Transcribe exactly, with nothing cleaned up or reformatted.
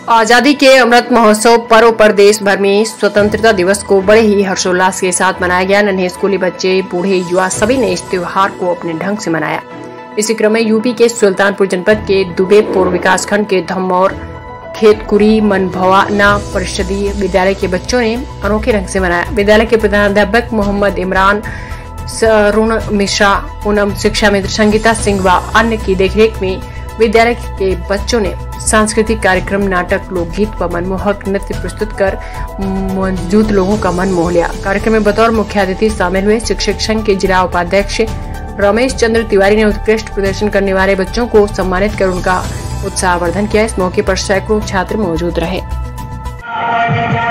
आजादी के अमृत महोत्सव पर्व पर देश भर में स्वतंत्रता दिवस को बड़े ही हर्षोल्लास के साथ मनाया गया। नन्हे स्कूली बच्चे, बूढ़े, युवा सभी ने इस त्योहार को अपने ढंग से मनाया। इसी क्रम में यूपी के सुल्तानपुर जनपद के दुबे पूर्व विकास खंड के धमौर खेतकुरी मनभवाना परिषदीय विद्यालय के बच्चों ने अनोखे ढंग से मनाया। विद्यालय के प्रधानाध्यापक मोहम्मद इमरान, सरुण मिश्रा, पूनम शिक्षा मित्र संगीता सिंह व अन्य की देखरेख में विद्यालय के बच्चों ने सांस्कृतिक कार्यक्रम, नाटक, लोकगीत व मनमोहक नृत्य प्रस्तुत कर मौजूद लोगों का मन मोह लिया। कार्यक्रम में बतौर मुख्य अतिथि शामिल हुए शिक्षक संघ के जिला उपाध्यक्ष रमेश चंद्र तिवारी ने उत्कृष्ट प्रदर्शन करने वाले बच्चों को सम्मानित कर उनका उत्साहवर्धन किया। इस मौके पर सैकड़ों छात्र मौजूद रहे।